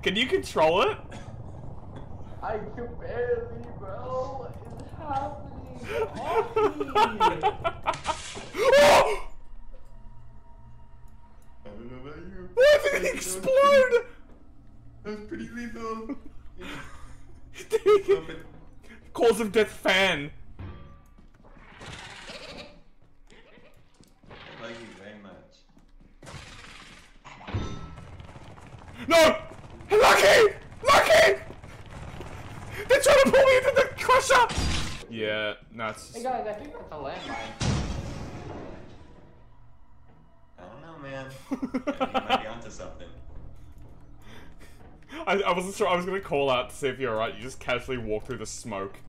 Can you control it? I can barely, bro. It's happening. Off Oh! I don't know about you. Why did it explode? That was pretty lethal. Cause of death fan. I like you very much. No! Lucky! Lucky! They're trying to pull me into the crusher! Yeah, nuts. Hey guys, I think that's a landmine. I don't know, man. You might be onto something. I wasn't sure. I was gonna call out to see if you're alright. You just casually walk through the smoke.